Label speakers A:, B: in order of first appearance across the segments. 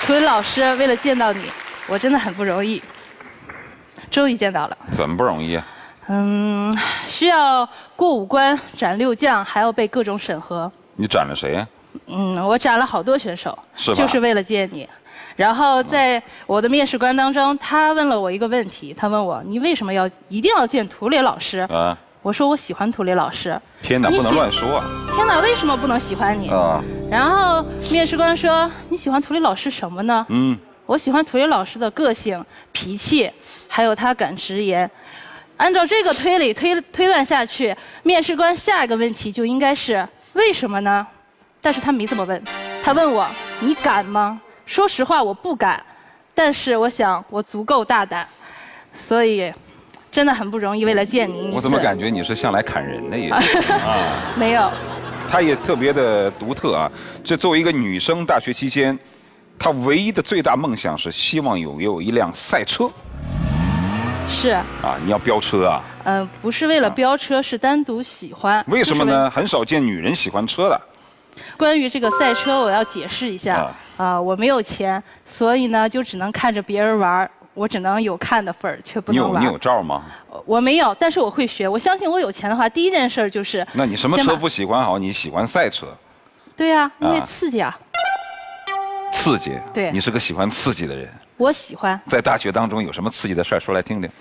A: 涂磊老师，为了见到你，我真的很不容易，终于见到了。
B: 怎么不容易啊？
A: 需要过5关斩6将，还要被各种审核。
B: 你斩了谁呀？
A: 我斩了好多选手，
B: 是吧？
A: 就是为了见你。然后在我的面试官当中，他问了我一个问题，他问我你为什么一定要见涂磊老师？啊。我说我喜欢涂磊老师。
B: 天哪，不能乱说啊！
A: 天哪，为什么不能喜欢你？啊。然后面试官说你喜欢涂磊老师什么呢？我喜欢涂磊老师的个性、脾气，还有他敢直言。按照这个推断下去，面试官下一个问题就应该是为什么呢？但是他没这么问，他问我你敢吗？说实话我不敢，但是我想我足够大胆，所以真的很不容易，为了见你。
B: 我怎么感觉你是向来砍人的也啊？
A: 没有。
B: 她也特别的独特啊！这作为一个女生，大学期间，她唯一的最大梦想是希望有一辆赛车。
A: 是。
B: 啊，你要飙车啊？
A: 不是为了飙车，是单独喜欢。
B: 为什么呢？很少见女人喜欢车的。
A: 关于这个赛车，我要解释一下。我没有钱，所以呢就只能看着别人玩，我只能有看的份儿，却不能玩。
B: 你有照吗？
A: 我没有，但是我会学。我相信我有钱的话，第一件事就是。
B: 那你什么车不喜欢好？你喜欢赛车？
A: 对呀，因为刺激啊。
B: 刺激？
A: 对。
B: 你是个喜欢刺激的人。
A: 我喜欢。
B: 在大学当中有什么刺激的事儿说来听听？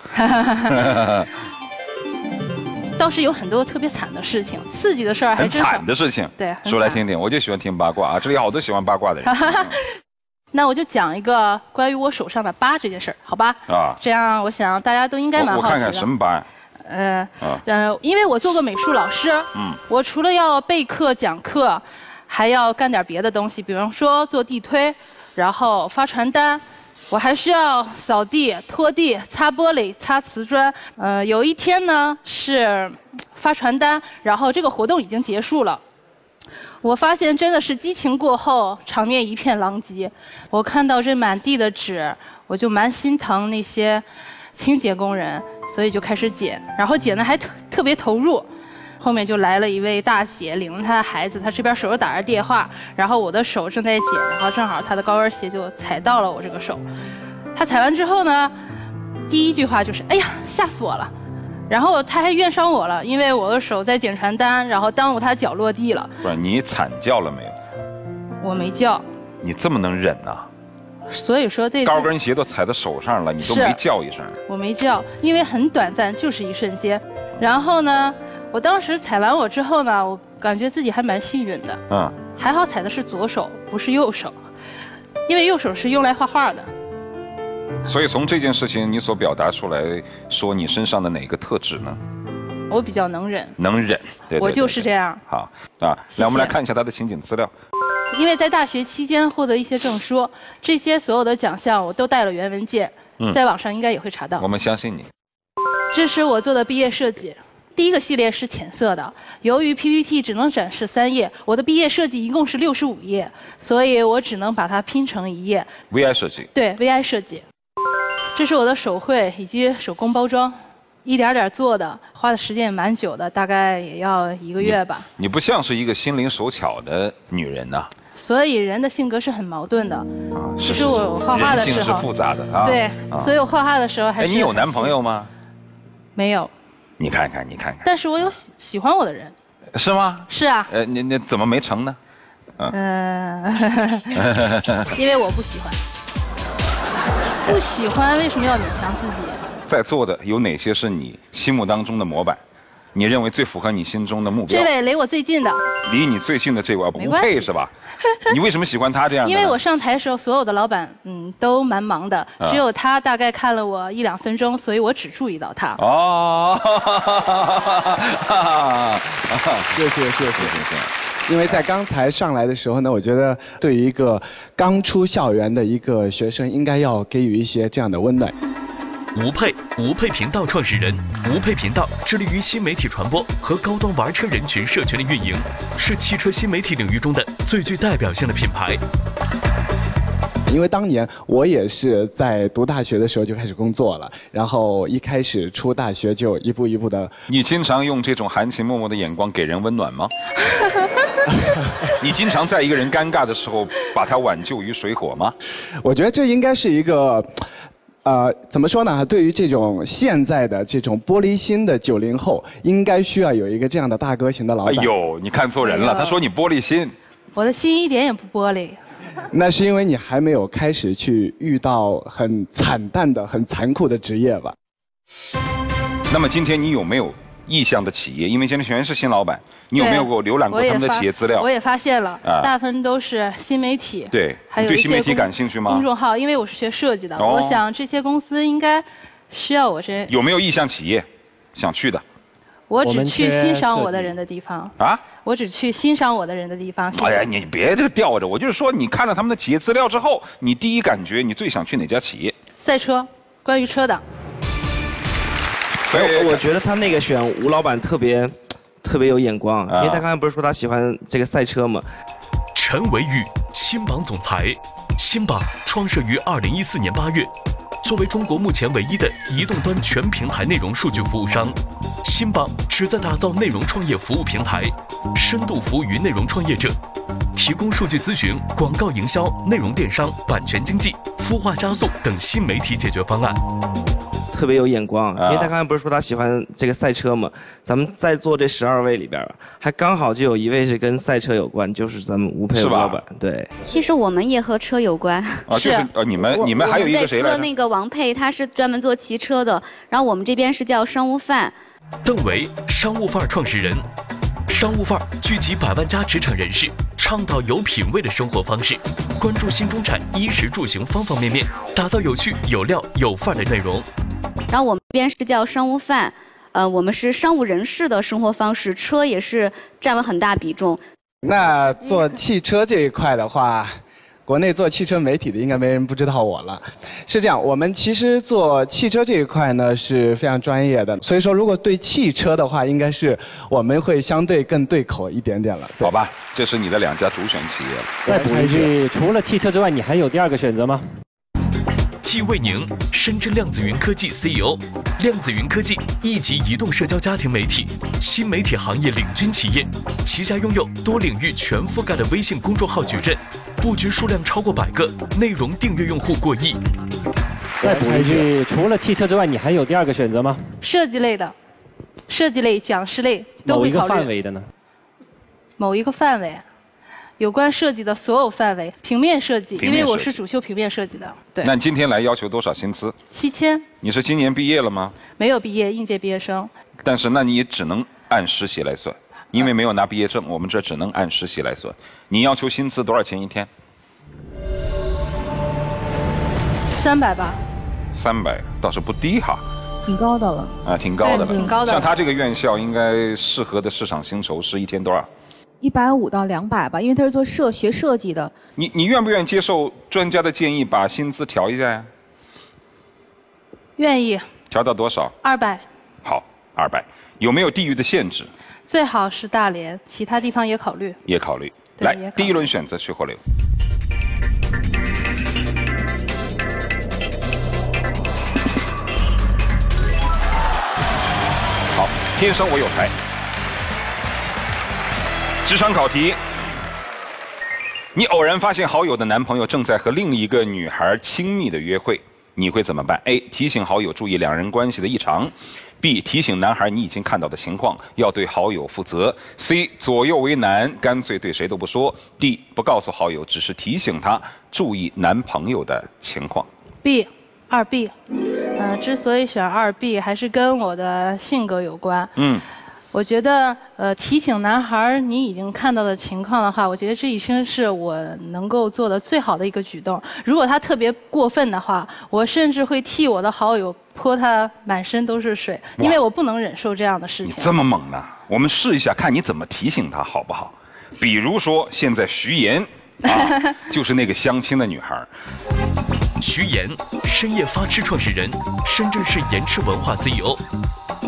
A: 倒是有很多特别惨的事情，刺激的事儿还真是。
B: 很惨的事情。
A: 对。
B: 说来听听，我就喜欢听八卦啊！这里好多喜欢八卦的人。
A: 那我就讲一个关于我手上的疤这件事儿，好吧？啊。这样我想大家都应该蛮好奇的。
B: 我看看什么疤呀？
A: 因为我做过美术老师，我除了要备课讲课，还要干点别的东西，比方说做地推，然后发传单。我还需要扫地、拖地、擦玻璃、擦瓷砖。有一天呢是发传单，然后这个活动已经结束了。我发现真的是激情过后，场面一片狼藉。我看到这满地的纸，我就蛮心疼那些清洁工人，所以就开始捡，然后捡的还特别投入。后面就来了一位大姐，领着她的孩子，她这边手上打着电话，然后我的手正在捡，然后正好她的高跟鞋就踩到了我这个手。她踩完之后呢，第一句话就是哎呀吓死我了，然后她还怨伤我了，因为我的手在捡传单，然后耽误她脚落地了。
B: 不是你惨叫了没有？
A: 我没叫。你
B: 这么能忍啊？
A: 所以说对。
B: 高跟鞋都踩到手上了，你都没叫一声。
A: 我没叫，因为很短暂，就是一瞬间。然后呢？我当时踩完我之后呢，我感觉自己还蛮幸运的。还好踩的是左手，不是右手，因为右手是用来画画的。
B: 所以从这件事情你所表达出来说你身上的哪个特质呢？
A: 我比较能忍。能
B: 忍，对。
A: 我就是这样。
B: 好啊，来我们来看一下他的情景资料。
A: 因为在大学期间获得一些证书，这些所有的奖项我都带了原文件，在网上应该也会查到。
B: 我们相信你。
A: 这是我做的毕业设计。第一个系列是浅色的，由于 PPT 只能展示3页，我的毕业设计一共是65页，所以我只能把它拼成1页。
B: VI 设计。
A: 对 ，VI 设计。这是我的手绘以及手工包装，一点点做的，花的时间也蛮久的，大概也要1个月吧。
B: 你不像是一个心灵手巧的女人呐。
A: 所以人的性格是很矛盾的。其实我画画的时候。
B: 人性是复杂的啊。
A: 对，所以我画画的时候还是。
B: 你有男朋友吗？
A: 没有。你
B: 看看，你看看。
A: 但是我有喜欢我的人。
B: 是吗？
A: 是啊。
B: 你怎么没成呢？
A: 因为我不喜欢。不喜欢为什么要勉强自己？
B: 在座的有哪些是你心目当中的模板？你认为最符合你心中的目标？
A: 这位离我最近的。
B: 离你最近的这位吴佩是吧？你为什么喜欢他这样的？
A: 因为我上台的时候，所有的老板都蛮忙的，只有他大概看了我1-2分钟，所以我只注意到他。
C: 哦，谢谢。因为在刚才上来的时候呢，我觉得对于一个刚出校园的一个学生，应该要给予一些这样的温暖。
D: 吴佩频道创始人，吴佩频道致力于新媒体传播和高端玩车人群社群的运营，是汽车新媒体领域中的最具代表性的品牌。
C: 因为当年我也是在读大学的时候就开始工作了，然后一开始出大学就一步一步的。
B: 你经常用这种含情脉脉的眼光给人温暖吗？ 你经常在一个人尴尬的时候把他挽救于水火吗？
C: 我觉得这应该是一个。怎么说呢？对于这种现在的这种玻璃心的90后，应该需要有一个这样的大哥型的老板。
B: 哎呦，你看错人了，他说你玻璃心。
A: 我的心一点也不玻璃。
C: 那是因为你还没有开始去遇到很惨淡的、很残酷的职业吧。
B: 那么今天你有没有意向的企业？因为今天全是新老板，你有没有浏览过他们的企业资料？
A: 我也发现了，大部分都是新媒体。
B: 对，
A: 还有
B: 对新媒体感兴趣吗？
A: 公众号，因为我是学设计的，我想这些公司应该需要我这。
B: 有没有意向企业想去的？
A: 我只去欣赏我的人的地方。啊？我只去欣赏我的人的地方。
B: 哎呀，你别这个吊着，我就是说，你看了他们的企业资料之后，你第一感觉你最想去哪家企业？
A: 赛车，关于车的。
E: 所以我觉得他那个选吴老板特别有眼光，因为他刚才不是说他喜欢这个赛车吗？
D: 陈维宇，新榜总裁。新榜创设于2014年8月，作为中国目前唯一的移动端全平台内容数据服务商，新榜旨在打造内容创业服务平台，深度服务于内容创业者，提供数据咨询、广告营销、内容电商、版权经济、孵化加速等新媒体解决方案。
E: 特别有眼光，因为他刚才不是说他喜欢这个赛车吗？咱们在座这12位里边，还刚好就有一位是跟赛车有关，就是咱们吴佩吴老板。对，
F: 其实我们也和车有关。
B: 啊，就是你们还有一个谁来着？
F: 除了那个王佩，他是专门做骑车的，然后我们这边是叫商务范。
D: 邓维，商务范儿创始人。商务范儿聚集100万家职场人士，倡导有品位的生活方式，关注新中产衣食住行方方面面，打造有趣、有料、有范儿的内容。
F: 然后我们这边是叫商务范，我们是商务人士的生活方式，车也是占了很大比重。
C: 那做汽车这一块的话，国内做汽车媒体的应该没人不知道我了。是这样，我们其实做汽车这一块呢是非常专业的，所以说如果对汽车的话，应该是我们会相对更对口一点点了。
B: 好吧，这是你的2家主选企业了。
G: 再补一句，除了汽车之外，你还有第2个选择吗？
D: 季卫宁，深圳量子云科技 CEO。量子云科技1级移动社交家庭媒体，新媒体行业领军企业，旗下拥有多领域全覆盖的微信公众号矩阵，布局数量超过100个，内容订阅用户过亿。
G: 再补一句，除了汽车之外，你还有第2个选择吗？
A: 设计类的，设计类、讲师类都会考虑。
G: 某一个范围的呢？
A: 某一个范围。有关设计的所有范围，平面设计，因为我是主修平面设计的。对。
B: 那你今天来要求多少薪资
A: ？7000。你
B: 是今年毕业了吗？
A: 没有毕业，应届毕业生。
B: 但是那你也只能按实习来算，因为没有拿毕业证，我们这只能按实习来算。你要求薪资多少钱一天
A: ？300吧。
B: 300倒是不低哈。
H: 挺高的了。
B: 啊，挺高的了。
A: 挺高的。
B: 像他这个院校，应该适合的市场薪酬是一天多少
H: ？150到200吧，因为他是做学设计的。
B: 你愿不愿意接受专家的建议，把薪资调一下呀？
A: 愿意。
B: 调到多少
A: ？200。
B: 好，200。有没有地域的限制？
A: 最好是大连，其他地方也考虑。
B: 也考虑。来，第1轮选择去或留。好，天生我有才。职场考题：你偶然发现好友的男朋友正在和另一个女孩亲密的约会，你会怎么办 ？A. 提醒好友注意2人关系的异常 ；B. 提醒男孩你已经看到的情况，要对好友负责 ；C. 左右为难，干脆对谁都不说 ；D. 不告诉好友，只是提醒他注意男朋友的情况。
A: B，2B。之所以选2B，还是跟我的性格有关。我觉得提醒男孩你已经看到的情况的话，我觉得这已经是我能够做的最好的一个举动。如果他特别过分的话，我甚至会替我的好友泼他满身都是水，因为我不能忍受这样的事情。
B: 你这么猛呢？我们试一下，看你怎么提醒他好不好？比如说现在徐岩就是那个相亲的女孩。
D: 徐岩，深夜发吃创始人，深圳市盐吃文化 CEO。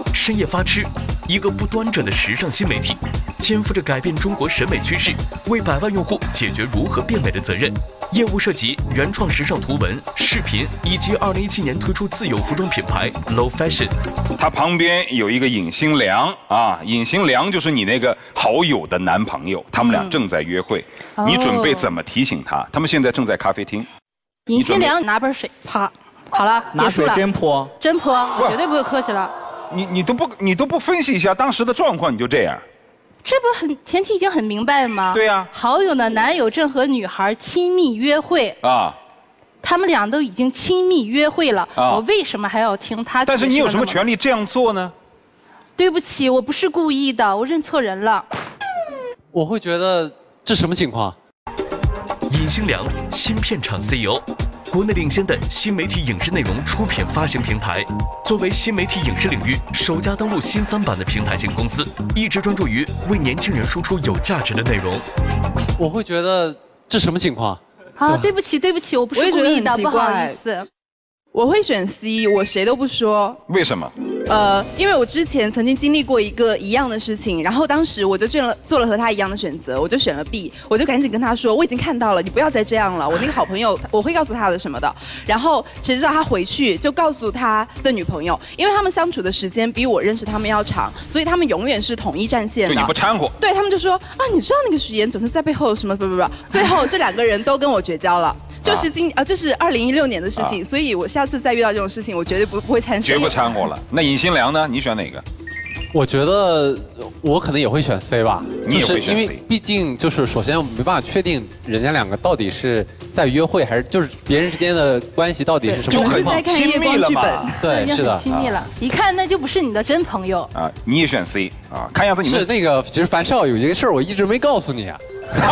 D: 深夜发吃，一个不端正的时尚新媒体，肩负着改变中国审美趋势、为100万用户解决如何变美的责任。业务涉及原创时尚图文、视频，以及2017年推出自有服装品牌 Low Fashion。
B: 他旁边有一个尹新良啊，尹新良就是你那个好友的男朋友，他们俩正在约会，你准备怎么提醒他？他们现在正在咖啡厅。
A: 尹新良拿盆水，啪，好了，
E: 拿水真泼，
A: 真泼，我绝对不会客气了。
B: 你都不分析一下当时的状况，你就这样？
A: 这不前提已经很明白了吗？
B: 对呀。
A: 好友的男友正和女孩亲密约会啊，他们俩都已经亲密约会了，我为什么还要听他？
B: 但是你有什么权利这样做呢？
A: 对不起，我不是故意的，我认错人了。
I: 我会觉得这什么情况？
D: 尹新良，新片场 CEO。国内领先的新媒体影视内容出品发行平台，作为新媒体影视领域首家登陆新3板的平台型公司，一直专注于为年轻人输出有价值的内容。
I: 我会觉得这什么情况？
A: 啊，对不起，我不是故意的，不好意思。
J: 我会选 C， 我谁都不说。
B: 为什么？
J: 因为我之前曾经经历过一个一样的事情，然后当时我就做了和他一样的选择，我就选了 B， 我就赶紧跟他说，我已经看到了，你不要再这样了，我那个好朋友我会告诉他的什么的。然后谁知道他回去就告诉他的女朋友，因为他们相处的时间比我认识他们要长，所以他们永远是统一战线的。
B: 对你不掺和。
J: 对他们就说啊，你知道那个许言总是在背后什么不，最后这2个人都跟我绝交了。就是这是2016年的事情，所以我下次再遇到这种事情，我绝对不会掺和。
B: 绝不掺和了。那尹新良呢？你选哪个？
I: 我觉得我可能也会选 C 吧。
B: 你也会选 C。
I: 因为毕竟就是首先没办法确定人家2个到底是在约会还是就是别人之间的关系到底是什么情况。
A: 就很亲密了嘛。
I: 对，是的。
A: 亲密了，一看那就不是你的真朋友。
B: 啊，你也选 C 啊？看样子你们
I: 是那个，其实樊少有一个事儿我一直没告诉你啊。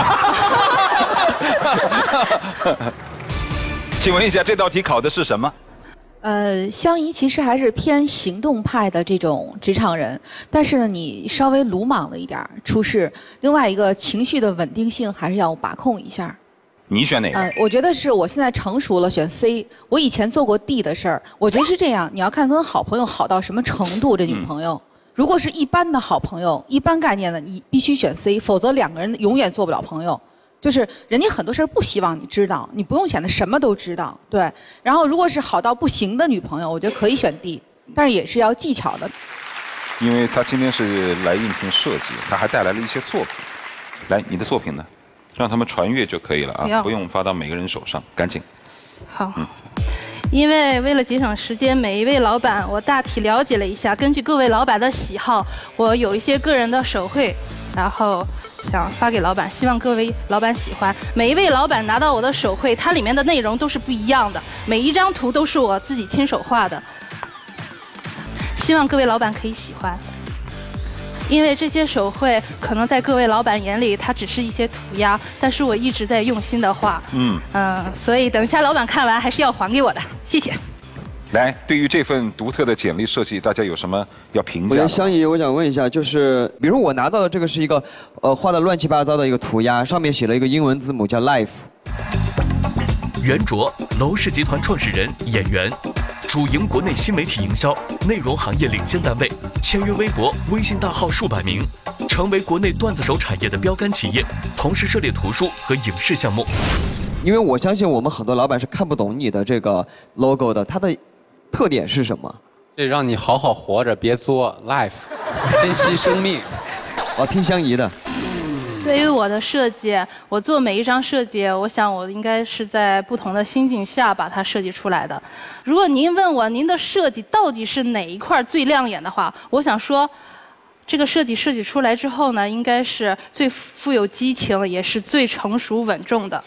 B: 请问一下，这道题考的是什么？
H: 香怡其实还是偏行动派的这种职场人，但是呢，你稍微鲁莽了一点处事。另外一个情绪的稳定性还是要把控一下。
B: 你选哪个？
H: 我觉得是我现在成熟了，选 C。我以前做过 D 的事儿，我觉得是这样，你要看跟好朋友好到什么程度，这女朋友。如果是一般的好朋友，一般概念的，你必须选 C， 否则2个人永远做不了朋友。就是人家很多事儿不希望你知道，你不用显得什么都知道，对。然后如果是好到不行的女朋友，我觉得可以选 D， 但是也是要技巧的。
B: 因为他今天是来应聘设计，他还带来了一些作品。来，你的作品呢？让他们传阅就可以了啊，不用发到每个人手上，赶紧。
A: 好。因为为了节省时间，每一位老板我大体了解了一下，根据各位老板的喜好，我有一些个人的手绘，然后想发给老板，希望各位老板喜欢。每一位老板拿到我的手绘，它里面的内容都是不一样的，每一张图都是我自己亲手画的，希望各位老板可以喜欢。因为这些手绘可能在各位老板眼里，它只是一些涂鸦，但是我一直在用心的画。所以等一下老板看完还是要还给我的，谢谢。
B: 来，对于这份独特的简历设计，大家有什么要评价？
K: 香怡，我想问一下，就是比如我拿到的这个是一个画的乱七八糟的一个涂鸦，上面写了一个英文字母叫 Life。
D: 袁卓，楼氏集团创始人、演员，主营国内新媒体营销、内容行业领先单位，签约微博、微信大号数百名，成为国内段子手产业的标杆企业，同时涉猎图书和影视项目。
K: 因为我相信我们很多老板是看不懂你的这个 logo 的，它的特点是什么？
I: 对，让你好好活着，别作 life， 珍惜生命。
K: 听香怡的。
A: 对于我的设计，我做每一张设计，我想我应该是在不同的心境下把它设计出来的。如果您问我您的设计到底是哪一块最亮眼的话，我想说，这个设计出来之后呢，应该是最富有激情，也是最成熟稳重的。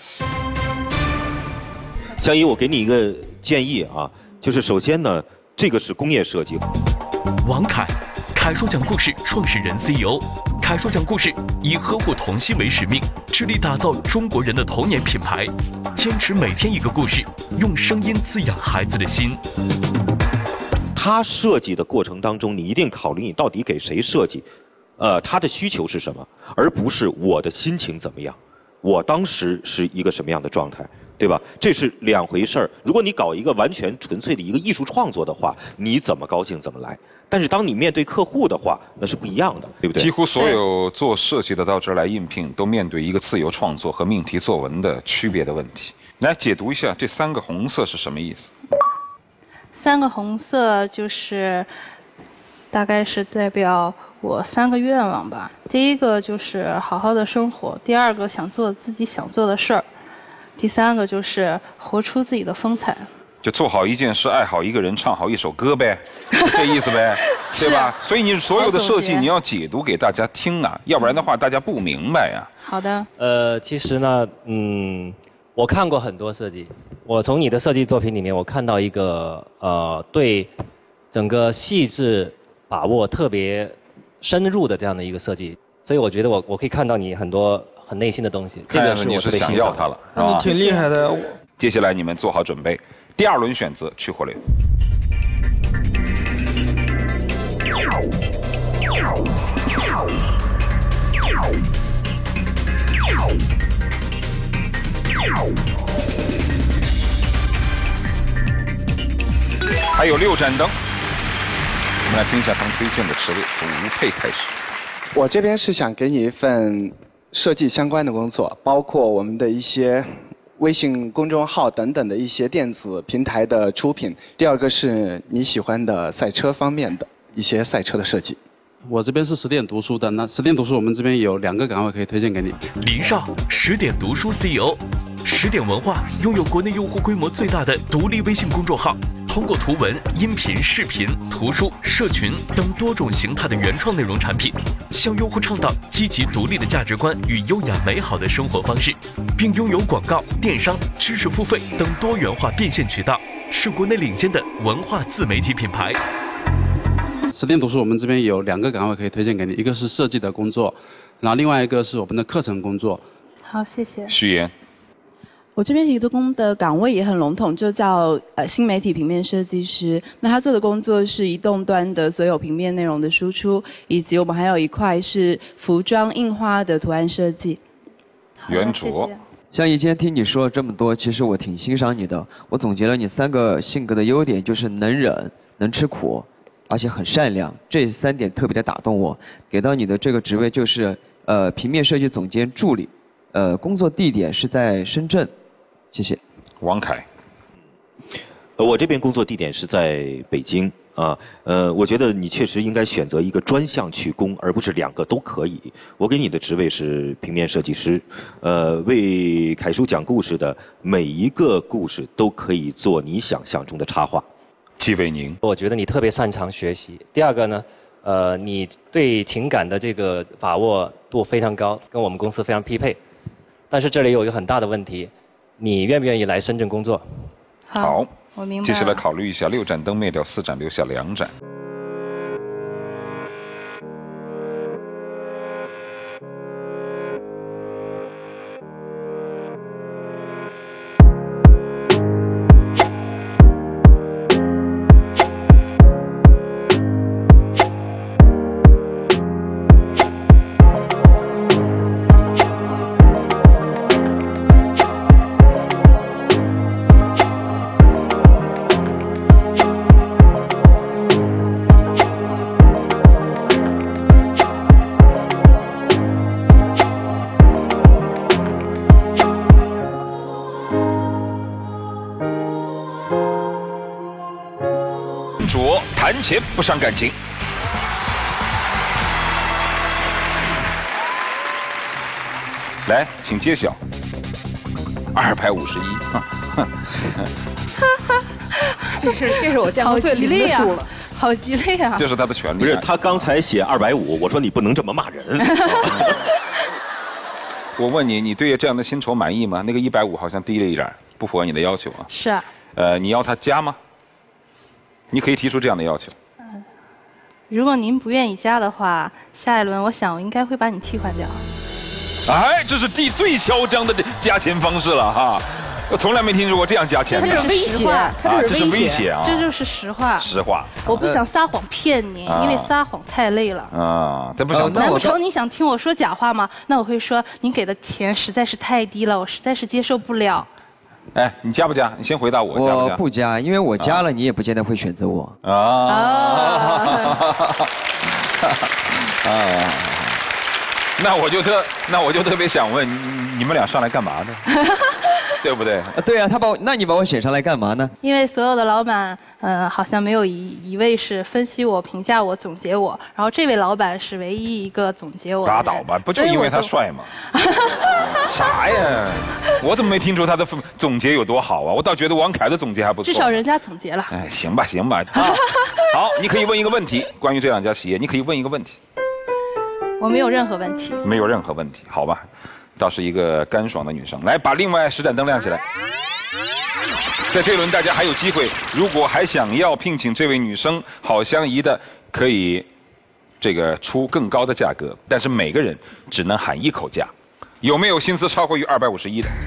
L: 香怡，我给你一个建议啊，就是首先呢，这个是工业设计。
D: 王凯，凯叔讲故事创始人 CEO。凯叔讲故事以呵护童心为使命，致力打造中国人的童年品牌，坚持每天一个故事，用声音滋养孩子的心。
L: 他设计的过程当中，你一定考虑你到底给谁设计，他的需求是什么，而不是我的心情怎么样。 我当时是一个什么样的状态，对吧？这是两回事儿。如果你搞一个完全纯粹的一个艺术创作的话，你怎么高兴怎么来。但是当你面对客户的话，那是不一样的，对不对？
B: 几乎所有做设计的到这儿来应聘，都面对一个自由创作和命题作文的区别的问题。来解读一下这3个红色是什么意思
A: ？3个红色就是大概是代表我3个愿望吧。第一个就是好好的生活，第2个想做自己想做的事儿，第3个就是活出自己的风采。
B: 就做好一件事，爱好一个人，唱好一首歌呗，这意思呗，对吧？所以你所有的设计你要解读给大家听啊，要不然的话大家不明白呀。
A: 好的。
G: 其实呢，我看过很多设计，我从你的设计作品里面，我看到一个对整个细致把握特别深入的这样的一个设计，所以我觉得我可以看到你很多很内心的东西，这个是我特别欣赏
B: 它了，是吧？
K: 你挺厉害的。
B: 接下来你们做好准备，第2轮选择去火流。还有6盏灯，我们来听一下他们推荐的职位，从吴佩开始。
C: 我这边是想给你一份设计相关的工作，包括我们的一些微信公众号等等的一些电子平台的出品。第2个是你喜欢的赛车方面的一些赛车的设计。
M: 我这边是10点读书的，那10点读书我们这边有2个岗位可以推荐给你。
D: 林少，10点读书 CEO，10点文化拥有国内用户规模最大的独立微信公众号，通过图文、音频、视频、图书、社群等多种形态的原创内容产品，向用户倡导积极独立的价值观与优雅美好的生活方式，并拥有广告、电商、知识付费等多元化变现渠道，是国内领先的文化自媒体品牌。
M: 10点读书我们这边有2个岗位可以推荐给你，一个是设计的工作，然后另外一个是我们的课程工作。
A: 好，谢谢。
B: 徐岩。
J: 我这边提供的岗位也很笼统，就叫新媒体平面设计师。那他做的工作是移动端的所有平面内容的输出，以及我们还有一块是服装印花的图案设计。
B: 袁卓。
K: 像以前听你说了这么多，其实我挺欣赏你的。我总结了你3个性格的优点，就是能忍、能吃苦，而且很善良，这3点特别的打动我。给到你的这个职位就是平面设计总监助理，工作地点是在深圳。谢谢。
B: 王凯。
L: 我这边工作地点是在北京啊。我觉得你确实应该选择一个专项去攻，而不是2个都可以。我给你的职位是平面设计师，为凯叔讲故事的每一个故事都可以做你想象中的插画。
B: 季伟宁。
G: 我觉得你特别擅长学习。第2个呢，你对情感的这个把握度非常高，跟我们公司非常匹配。但是这里有一个很大的问题，你愿不愿意来深圳工作？
B: 好，
A: 我明白。
B: 接下来考虑一下，6盏灯灭掉4盏，留下2盏。谈钱不伤感情。来，请揭晓。251。
H: 这是我见过最灵的数了。
A: 好吉利啊！
B: 这是他的权利。
L: 不是，他刚才写250，我说你不能这么骂人。
B: 我问你，你对这样的薪酬满意吗？那个150好像低了一点，不符合你的要求啊。
A: 是啊。
B: 你要他加吗？你可以提出这样的要求。
A: 如果您不愿意加的话，下一轮我想我应该会把你替换掉。
B: 哎，这是最嚣张的加钱方式了哈！ 我从来没听说过这样加钱的。
A: 这是威胁，
B: 这是威胁啊！
A: 这就是实话。
B: 实话。
A: 我不想撒谎骗你，因为撒谎太累了。
B: 啊，这不想。
A: 难不成你想听我说假话吗？那我会说您给的钱实在是太低了，我实在是接受不了。
B: 哎，你加不加？你先回答我，加不加？
K: 我不加，因为我加了，你也不见得会选择我。
B: 那我就特别想问，你们俩上来干嘛的？对不对？
K: 对啊，那你把我选上来干嘛呢？
A: 因为所有的老板，好像没有一位是分析我、评价我、总结我，然后这位老板是唯一一个总结我。
B: 拉倒吧，不就因为他帅吗？啥呀？我怎么没听出他的总结有多好啊？我倒觉得王凯的总结还不错。
A: 至少人家总结了。
B: 哎，行吧。好，你可以问一个问题，关于这两家企业，你可以问一个问题。
A: 我没有任何问题。
B: 没有任何问题，好吧。倒是一个干爽的女生，来把另外10盏灯亮起来。在这轮大家还有机会，如果还想要聘请这位女生好相宜的，可以这个出更高的价格，但是每个人只能喊一口价。有没有薪资超过于251的？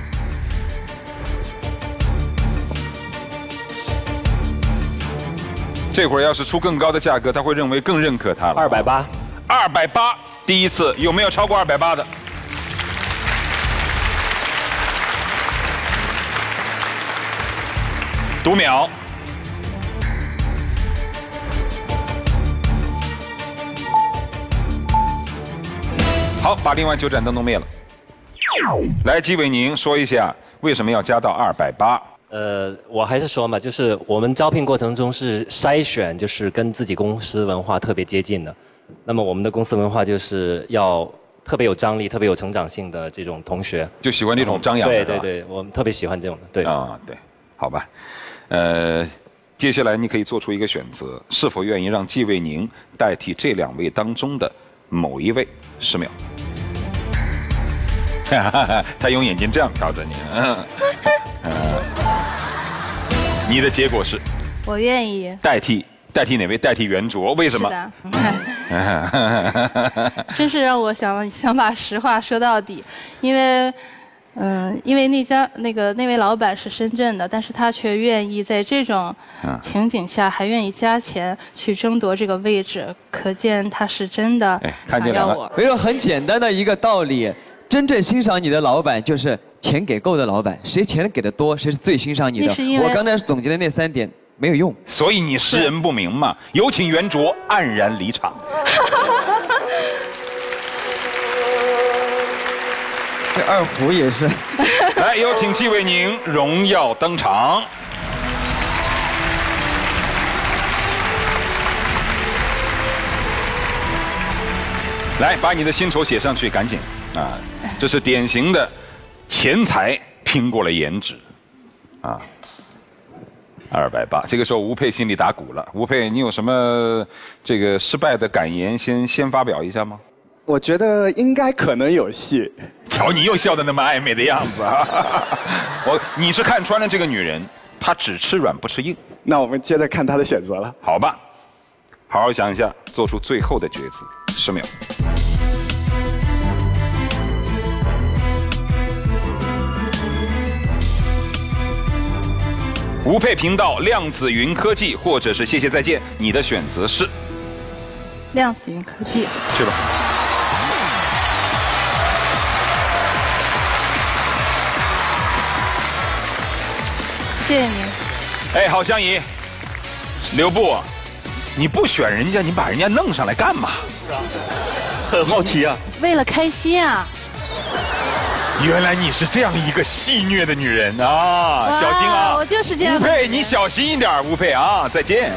B: 这会儿要是出更高的价格，他会认为更认可他了。
G: 280。
B: 280，第一次有没有超过280的？读秒。好，把另外9盏灯都灭了。来，纪伟宁说一下为什么要加到280？
G: 我还是说嘛，就是我们招聘过程中是筛选，就是跟自己公司文化特别接近的。那么我们的公司文化就是要特别有张力、特别有成长性的这种同学。
B: 就喜欢这种张扬的。
G: 对，我们特别喜欢这种的。对。
B: 对，好吧。接下来你可以做出一个选择，是否愿意让纪伟宁代替这2位当中的某一位？10秒。他用眼睛这样瞟着你。你的结果是？
A: 我愿意。
B: 代替哪位？代替袁卓？为什么？
A: 是的。真是让我想把实话说到底，因为那位老板是深圳的，但是他却愿意在这种情景下还愿意加钱去争夺这个位置，可见他是真的想要我。
K: 没有很简单的一个道理，真正欣赏你的老板就是钱给够的老板，谁钱给的多，谁是最欣赏你的。我刚才总结的那3点没有用，
B: 所以你识人不明嘛。有请袁卓黯然离场。
K: 这2胡也是。
B: 来，有请纪伟宁荣耀登场。来，把你的薪酬写上去，赶紧啊！这是典型的钱财拼过了颜值啊。280，这个时候吴佩心里打鼓了。吴佩，你有什么这个失败的感言先发表一下吗？
C: 我觉得应该可能有戏。
B: 瞧你又笑得那么暧昧的样子啊！你是看穿了这个女人，她只吃软不吃硬。
C: 那我们接着看她的选择了。
B: 好吧，好好想一下，做出最后的抉择。10秒。吴佩频道、量子云科技，或者是谢谢再见，你的选择是？
A: 量子云科技。
B: 去吧。
A: 谢谢您。
B: 哎，郝香怡，刘步，你不选人家，你把人家弄上来干嘛？
L: 是啊，很好奇啊。
A: 为了开心啊。
B: 原来你是这样一个戏虐的女人啊！小心啊！
A: 我就是这样。
B: 吴佩，你小心一点，吴佩啊！再见。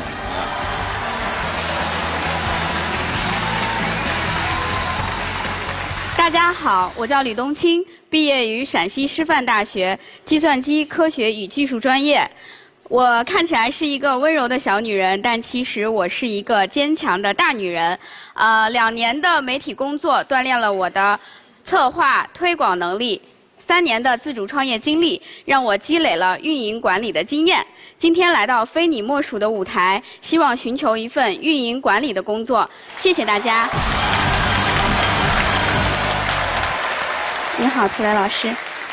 N: 大家好，我叫吕冬青，毕业于陕西师范大学计算机科学与技术专业。我看起来是一个温柔的小女人，但其实我是一个坚强的大女人。2年的媒体工作锻炼了我的策划推广能力，3年的自主创业经历让我积累了运营管理的经验。今天来到非你莫属的舞台，希望寻求一份运营管理的工作。谢谢大家。你好，涂磊老师。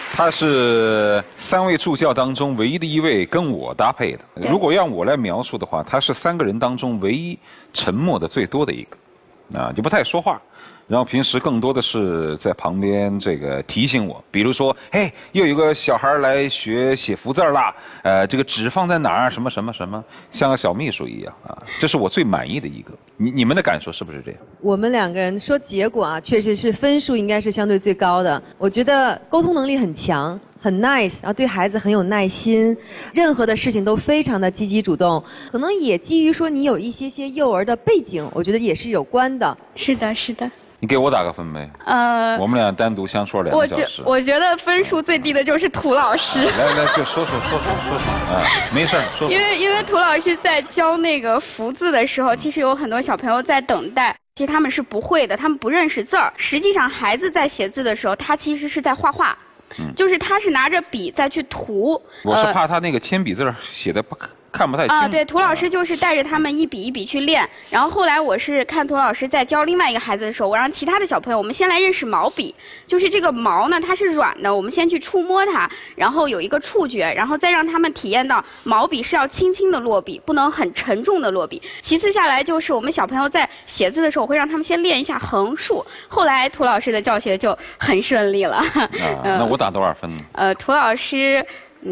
B: 他是3位助教当中唯一的一位跟我搭配的。如果让我来描述的话，他是3个人当中唯一沉默的最多的一个，就不太说话。然后平时更多的是在旁边这个提醒我，比如说，嘿，又有个小孩来学写福字啦，这个纸放在哪儿，什么什么什么，像个小秘书一样啊，这是我最满意的一个。你们的感受是不是这样？
O: 我们2个人说结果啊，确实是分数应该是相对最高的。我觉得沟通能力很强，很 nice， 然后对孩子很有耐心，任何的事情都非常的积极主动。可能也基于说你有一些幼儿的背景，我觉得也是有关的。
N: 是的，是的。
B: 你给我打个分呗。我们俩单独相处2个小时。
N: 我觉得分数最低的就是涂老师。
B: 来，就说啊，没事说。
N: 因为涂老师在教那个福字的时候，其实有很多小朋友在等待。其实他们是不会的，他们不认识字儿。实际上，孩子在写字的时候，他其实是在画画。就是他是拿着笔再去涂。
B: 我是怕他那个铅笔字写的看不太清。
N: 对，涂老师就是带着他们一笔一笔去练。然后后来我是看涂老师在教另外一个孩子的时候，我让其他的小朋友，我们先来认识毛笔。就是这个毛呢，它是软的，我们先去触摸它，然后有一个触觉，然后再让他们体验到毛笔是要轻轻的落笔，不能很沉重的落笔。其次下来就是我们小朋友在写字的时候，我会让他们先练一下横竖。后来涂老师的教学就很顺利了。
B: 那我打多少分呢？
N: 涂老师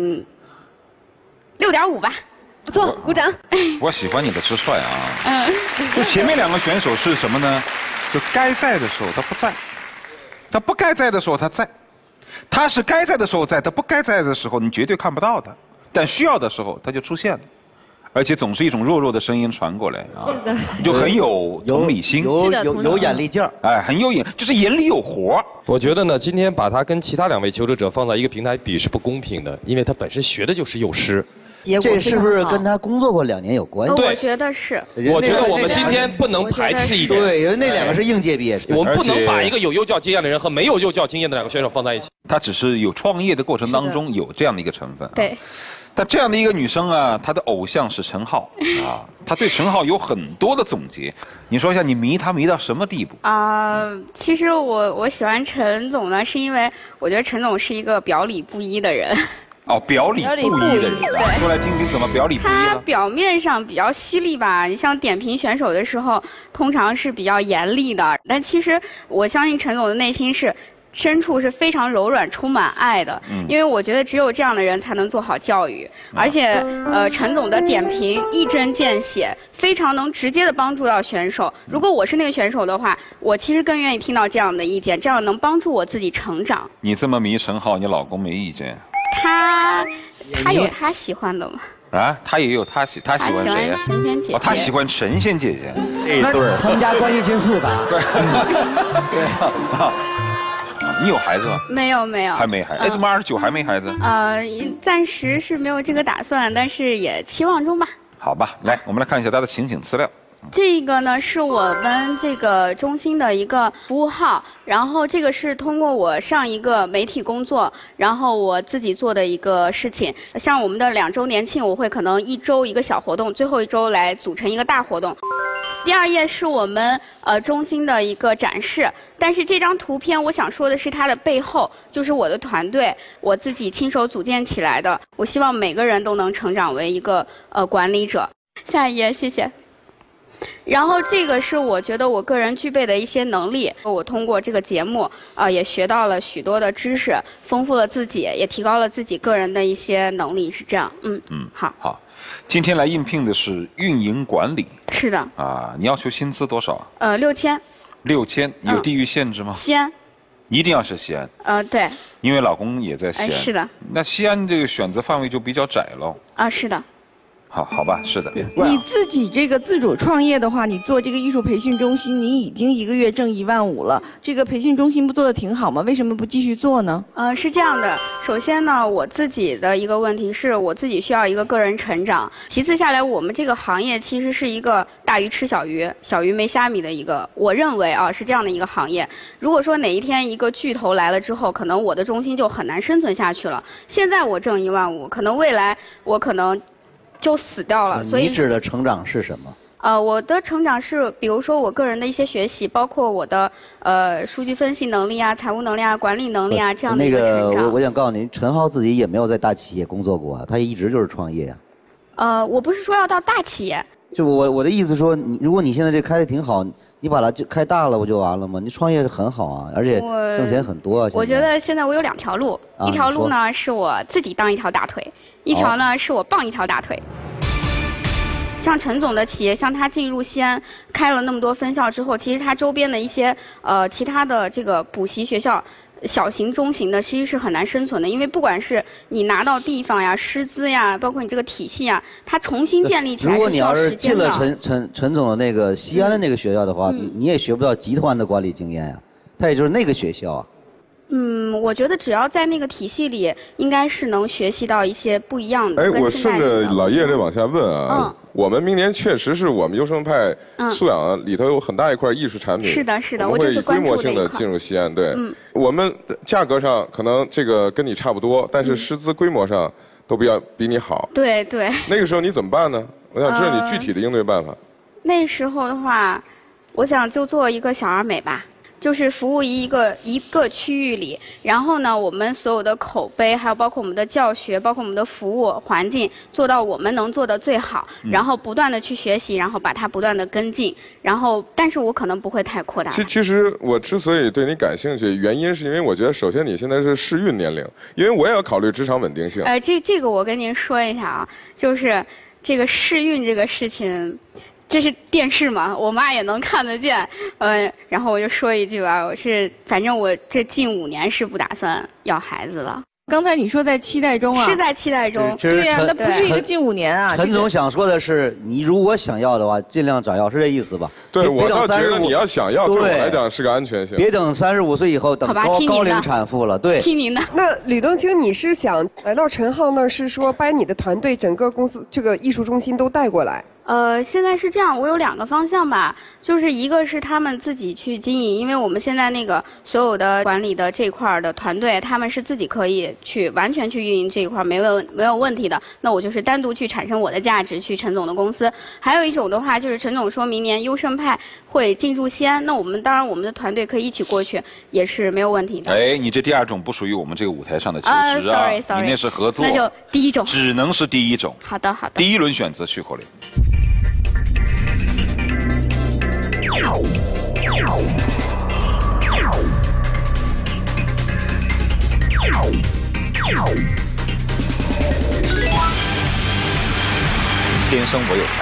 N: 6.5吧。
O: 不错，鼓掌。
B: 我喜欢你的直率啊。就前面2个选手是什么呢？就该在的时候他不在，他不该在的时候他在，他是该在的时候在，他不该在的时候你绝对看不到他，但需要的时候他就出现了，而且总是一种弱弱的声音传过来啊，
O: 是的，
B: 就很有同理心，
P: 有眼力劲儿，
B: 很有眼，就是眼里有活。
Q: 我觉得呢，今天把他跟其他2位求职者放在一个平台比是不公平的，因为他本身学的就是幼师。
P: 这是不是跟他工作过2年有关系？
N: 我觉得是。
Q: 我觉得我们今天不能排斥一点。
P: 对，因为那2个是应届毕业生，
Q: 我们不能把一个有幼教经验的人和没有幼教经验的2个选手放在一起。
B: 他只是有创业的过程当中有这样的一个成分。
N: 对。
B: 但这样的一个女生啊，她的偶像是陈浩啊，她对陈浩有很多的总结。你说一下，你迷他迷到什么地步？
N: 其实我喜欢陈总呢，是因为我觉得陈总是一个表里不一的人。
B: 表里不一的人，说来听听怎么表里不一呢？
N: 他表面上比较犀利吧，你像点评选手的时候，通常是比较严厉的，但其实我相信陈总的内心深处是非常柔软、充满爱的。因为我觉得只有这样的人才能做好教育，而且陈总的点评一针见血，非常能直接的帮助到选手。如果我是那个选手的话，我其实更愿意听到这样的意见，这样能帮助我自己成长。
B: 你这么迷陈浩，你老公没意见？
N: 他有他喜欢的吗？
B: 他也有他喜欢谁呀？
N: 神仙姐姐。
B: 他喜欢神仙姐姐。
P: 那对，他们家关系真复杂。
B: 对。你有孩子吗？
N: 没有。还
B: 没孩子？怎么29还没孩子？
N: 暂时是没有这个打算，但是也期望中吧。
B: 好吧，来，我们来看一下他的情景资料。
N: 这个呢是我们这个中心的一个服务号，然后这个是通过我上一个媒体工作，然后我自己做的一个事情。像我们的2周年庆，我会可能1周一个小活动，最后1周来组成一个大活动。第2页是我们中心的一个展示，但是这张图片我想说的是它的背后，就是我的团队，我自己亲手组建起来的。我希望每个人都能成长为一个管理者。下一页，谢谢。然后这个是我觉得我个人具备的一些能力，我通过这个节目也学到了许多的知识，丰富了自己，也提高了自己个人的一些能力，是这样。好。
B: 今天来应聘的是运营管理。
N: 是的。
B: 你要求薪资多少
N: ？6000。
B: 6000，有地域限制吗？
N: 西安。
B: 一定要是西安。
N: 对。
B: 因为老公也在西安。
N: 是的。
B: 那西安这个选择范围就比较窄了。
N: 是的。
B: 好吧，是的。
R: 你自己这个自主创业的话，你做这个艺术培训中心，你已经1个月挣15000了。这个培训中心不做得挺好吗？为什么不继续做呢？
N: 是这样的，首先呢，我自己的一个问题是我自己需要一个个人成长。其次下来，我们这个行业其实是一个大鱼吃小鱼，小鱼没虾米的一个，我认为是这样的一个行业。如果说哪一天一个巨头来了之后，可能我的中心就很难生存下去了。现在我挣15000，可能未来我可能就死掉了。所以
P: 你指的成长是什么？
N: 我的成长是，比如说我个人的一些学习，包括我的数据分析能力啊、财务能力啊、管理能力啊这样的一个成长。
P: 我想告诉您，陈浩自己也没有在大企业工作过，他一直就是创业呀。
N: 我不是说要到大企业。
P: 就我的意思说，如果你现在这开的挺好，你把它就开大了不就完了吗？你创业是很好啊，而且挣钱很多啊。
N: 我觉得现在我有2条路，一条路呢是我自己当一条大腿，一条呢是我傍一条大腿。像陈总的企业，像他进入西安开了那么多分校之后，其实他周边的一些其他的这个补习学校，小型、中型的，其实是很难生存的，因为不管是你拿到地方呀、师资呀，包括你这个体系呀，它重新建立起来是需要时间的。
P: 如果你要是进了陈总的那个西安的那个学校的话，你也学不到集团的管理经验呀，他也就是那个学校啊。
N: 我觉得只要在那个体系里，应该是能学习到一些不一样的。
S: 哎，我顺着老叶这往下问啊，我们明年确实是我们优胜派素养里头有很大一块艺术产品。
N: 是的，是的，
S: 我们会规模性的进入西安，对。我们价格上可能这个跟你差不多，但是师资规模上都比你好。
N: 对对。
S: 那个时候你怎么办呢？我想知道你具体的应对办法。
N: 那时候的话，我想就做一个小而美吧。就是服务一个区域里，然后呢，我们所有的口碑，还有包括我们的教学，包括我们的服务环境，做到我们能做的最好，然后不断的去学习，然后把它不断的跟进，然后，但是我可能不会太扩大。
S: 其实我之所以对你感兴趣，原因是因为我觉得，首先你现在是适孕年龄，因为我也要考虑职场稳定性。
N: 这个我跟您说一下啊，就是这个适孕这个事情。这是电视嘛，我妈也能看得见，然后我就说一句吧，反正我这近5年是不打算要孩子了。
R: 刚才你说在期待中啊？
N: 是在期待中。
R: 对呀，那不是一个近5年啊。
P: 陈总想说的是，你如果想要的话，尽量早要，是这意思吧？
S: 对，我倒觉得你要想要，对我来讲是个安全性。
P: 别等35岁以后，等高龄产妇了，对。
N: 听您的。
T: 那吕东青，你是想来到陈浩那儿，是说把你的团队整个公司这个艺术中心都带过来？
N: 现在是这样，我有2个方向吧，就是一个是他们自己去经营，因为我们现在那个所有的管理的这块的团队，他们是自己可以去完全去运营这一块没有问题的。那我就是单独去产生我的价值，去陈总的公司。还有一种的话，就是陈总说明年优胜派会进驻西安，那我们当然我们的团队可以一起过去，也是没有问题的。
B: 哎，你这第2种不属于我们这个舞台上的求职啊，你那是合作，
N: 那就第1种，
B: 只能是第1种。
N: 好的好的。
B: 第1轮选择去火力。天生我有才。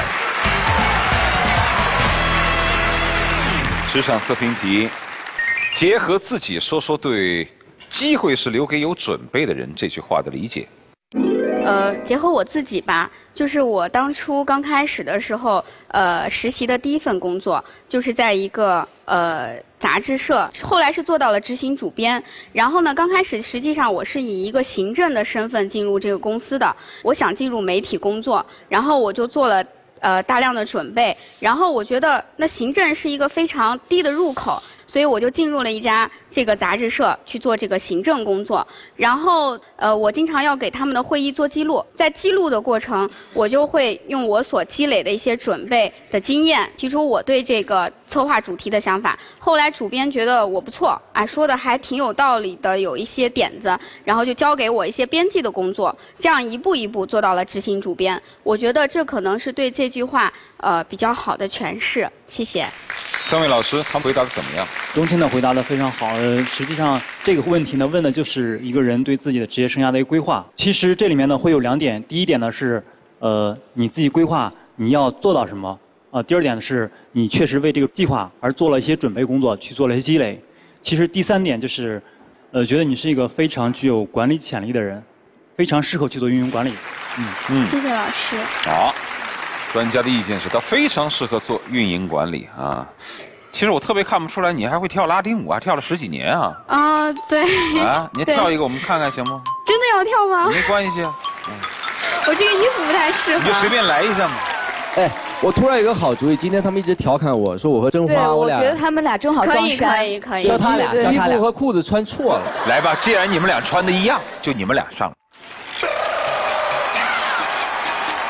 B: 职场测评题，结合自己说说对“机会是留给有准备的人”这句话的理解。
N: 结合我自己吧，就是我当初刚开始的时候，实习的第1份工作就是在一个杂志社，后来是做到了执行主编。然后呢，刚开始实际上我是以一个行政的身份进入这个公司的，我想进入媒体工作，然后我就做了大量的准备，然后我觉得那行政是一个非常低的入口。所以我就进入了一家这个杂志社去做这个行政工作，然后我经常要给他们的会议做记录，在记录的过程，我就会用我所积累的一些准备的经验，提出我对这个策划主题的想法。后来主编觉得我不错，说的还挺有道理的，有一些点子，然后就交给我一些编辑的工作，这样一步一步做到了执行主编。我觉得这可能是对这句话比较好的诠释。谢谢。
B: 3位老师，他们回答的怎么样？
U: 冬青的回答的非常好。实际上这个问题呢，问的就是一个人对自己的职业生涯的一个规划。其实这里面呢会有2点，第1点呢是你自己规划你要做到什么，第2点呢是你确实为这个计划而做了一些准备工作，去做了一些积累。其实第3点就是觉得你是一个非常具有管理潜力的人，非常适合去做运营管理。
N: 谢谢老师。
B: 好。专家的意见是，他非常适合做运营管理啊。其实我特别看不出来，你还会跳拉丁舞啊，跳了10几年啊。
N: 对。
B: 你跳一个我们看看行吗？
N: 真的要跳吗？
B: 没关系啊。
N: 我这个衣服不太适合。
B: 你就随便来一下嘛。
V: 哎，我突然有个好主意，今天他们一直调侃我说我和甄花，
H: 我觉得他们俩正好撞衫。
N: 可以。
V: 叫他俩，衣服和裤子穿错了。
B: 来吧，既然你们俩穿的一样，就你们俩上。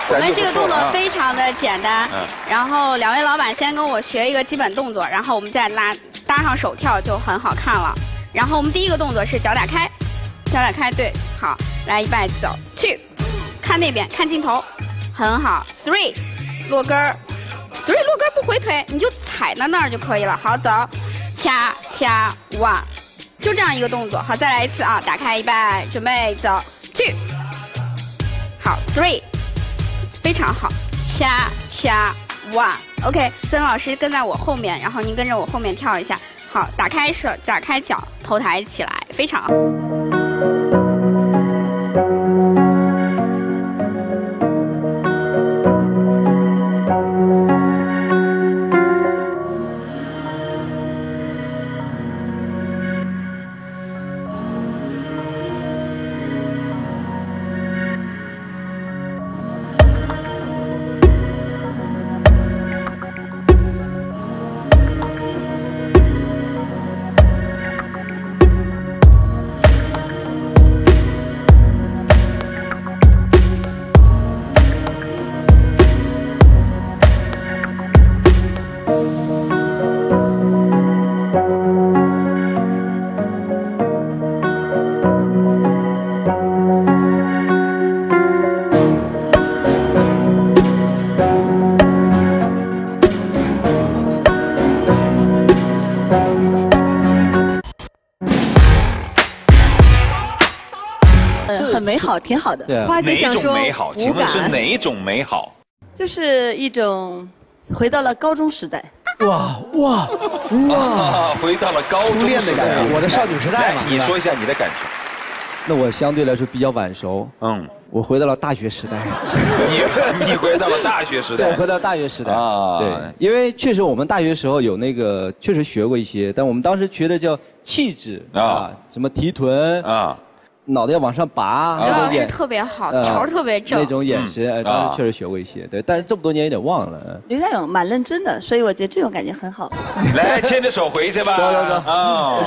N: 我们这个动作非常的简单，然后2位老板先跟我学一个基本动作，然后我们再搭上手跳就很好看了。然后我们第一个动作是脚打开，脚打开，对，好，来一拜走去，看那边，看镜头，很好 ，3， 落根儿，3落根儿不回腿，你就踩到那儿就可以了。好，走，掐掐 1， 就这样一个动作。好，再来一次啊，打开一拜，准备走去，好 ，3， 非常好，掐掐 1，OK， 曾老师跟在我后面，然后您跟着我后面跳一下。好，打开手，打开脚，头抬起来，非常好。
E: 很美好，挺好的。
B: 对啊，哪种美好？请问是哪种美好？
E: 就是一种回到了高中时代。
V: 哇哇哇！
B: 回到了高中时代，
V: 我的少女时代嘛。
B: 你说一下你的感受。
V: 那我相对来说比较晚熟。我回到了大学时代。
B: 你回到了大学时代。
V: 对，回到大学时代。啊。对，因为确实我们大学时候有那个确实学过一些，但我们当时学的叫气质啊，什么提臀啊。脑袋要往上拔，
N: 刘老师特别好，条特别正，
V: 那种眼神，当时确实学过一些，对，但是这么多年有点忘了。
E: 刘家勇蛮认真的，所以我觉得这种感觉很好。
B: 来，牵着手回去吧。
V: 走走走。
B: 哦。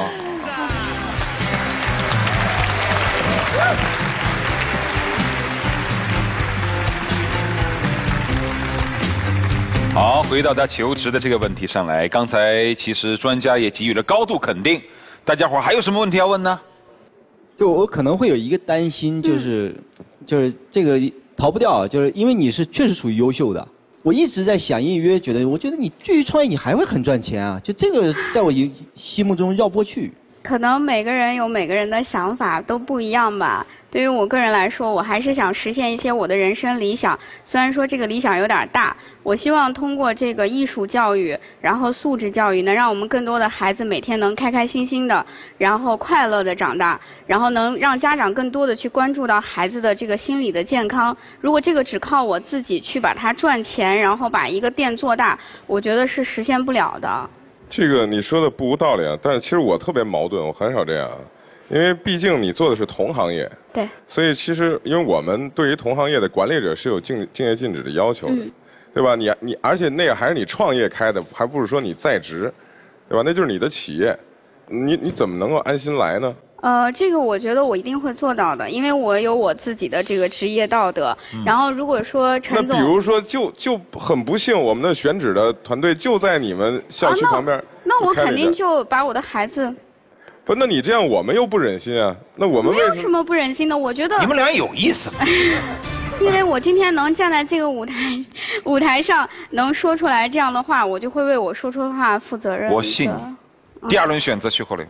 B: 好，回到他求职的这个问题上来，刚才其实专家也给予了高度肯定，大家伙还有什么问题要问呢？
V: 就我可能会有一个担心，就是这个逃不掉，就是因为你是确实属于优秀的。我一直在想，隐隐约约我觉得你继续创业，你还会很赚钱啊！就这个在我心目中绕不过去。
N: 可能每个人有每个人的想法都不一样吧。对于我个人来说，我还是想实现一些我的人生理想。虽然说这个理想有点大，我希望通过这个艺术教育，然后素质教育，能让我们更多的孩子每天能开开心心的，然后快乐的长大，然后能让家长更多的去关注到孩子的这个心理的健康。如果这个只靠我自己去把它赚钱，然后把一个店做大，我觉得是实现不了的。
S: 这个你说的不无道理啊，但是其实我特别矛盾，我很少这样，因为毕竟你做的是同行业，
N: 对，
S: 所以其实因为我们对于同行业的管理者是有竞业禁止的要求的，对吧？你而且那个还是你创业开的，还不是说你在职，对吧？那就是你的企业，你怎么能够安心来呢？
N: 这个我觉得我一定会做到的，因为我有我自己的这个职业道德。然后如果说陈总，
S: 那比如说就很不幸，我们的选址的团队就在你们校区旁边，
N: 那我肯定就把我的孩子。
S: 不，那你这样我们又不忍心啊。那我们
N: 没有什么不忍心的，我觉得
B: 你们俩有意思。
N: 因为我今天能站在这个舞台上，能说出来这样的话，我就会为我说出的话负责任。
B: 我信你。第二轮选择徐厚雷。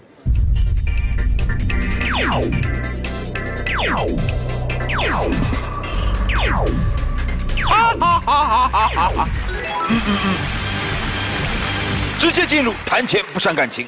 B: 直接进入谈钱不伤感情。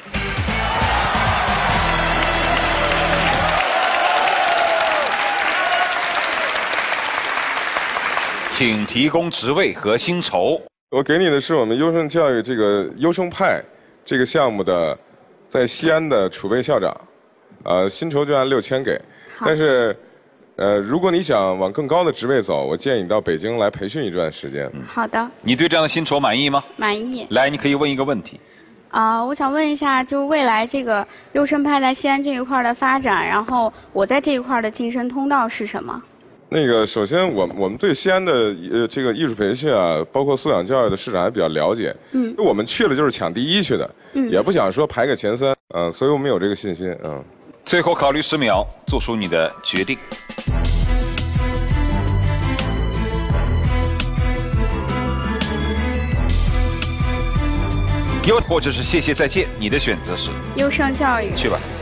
B: 请提供职位和薪酬。
S: 我给你的是我们优胜教育这个优胜派这个项目的在西安的储备校长。薪酬就按6000给，但是，如果你想往更高的职位走，我建议你到北京来培训一段时间。
N: 好的。
B: 你对这样的薪酬满意吗？
N: 满意。
B: 来，你可以问一个问题。
N: 我想问一下，就未来这个优胜派在西安这一块的发展，然后我在这一块的晋升通道是什么？
S: 那个，首先我们对西安的这个艺术培训啊，包括素养教育的市场还比较了解。因为我们去了就是抢第一去的，也不想说排个前3，所以我们有这个信心，
B: 最后考虑10秒，做出你的决定。又或者是谢谢再见，你的选择是？
N: 优胜教育。
B: 去吧。